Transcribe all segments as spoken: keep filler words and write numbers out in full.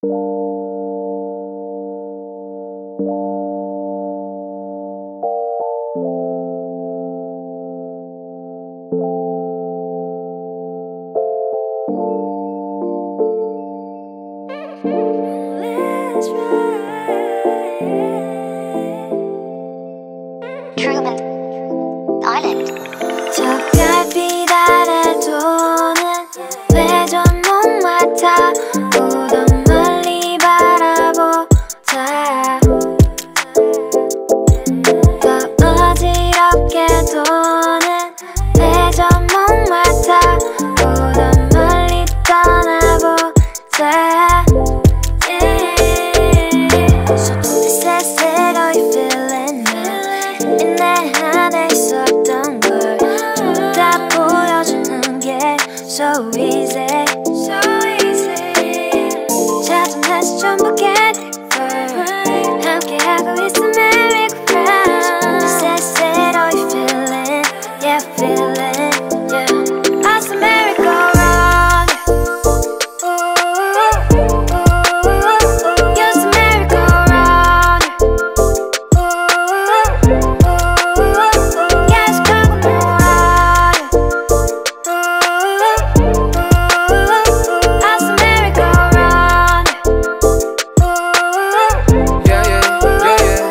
Truman Island. 저 별빛 아래 도는 회전 목마타 우던 멀리 바라보자. 더 어지럽게 도는 회전 목마타 우던 멀리 떠나보자. So this is it, are you feeling me? 내 안에 있었던 걸 다 보여주는 게 so easy, so easy. 찾은 다시 전부 get it first. 함께하고 있어 merry go round. So this is it, are you feeling? Yeah, feeling, yeah. I said merry go round. You said merry go round. Yes, come on. I said merry go round. Yeah, yeah, yeah,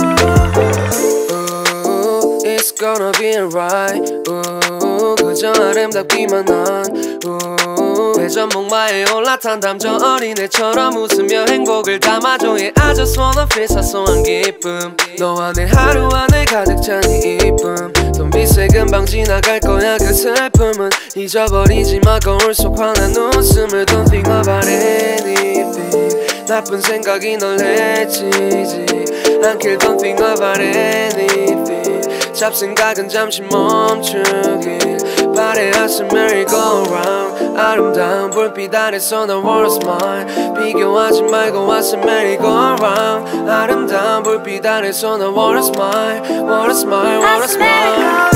yeah. Ooh, it's gonna be alright. Ooh, 그저 아름답기만 한 Ooh, 회전 목마에 올라탄 담저 어린애처럼 웃으며 행복을 담아줘. Yeah, I just wanna feel 사소한 기쁨. 너와 내 하루 안에 가득 찬 이 이쁨. Don't be sad, 금방 지나갈 거야 그 슬픔은. 잊어버리지 마 거울 속 환한 웃음을. Don't think about anything. 나쁜 생각이 널 해치지 않길. Don't think about anything. 잡생각은 잠시 멈추길 바래. I said merry go round. 아름다운 불빛 아래서 난 what a smile. 비교하지 말고 I said merry go round. 아름다운 불빛 아래서 난 what a smile, what a smile, what a smile.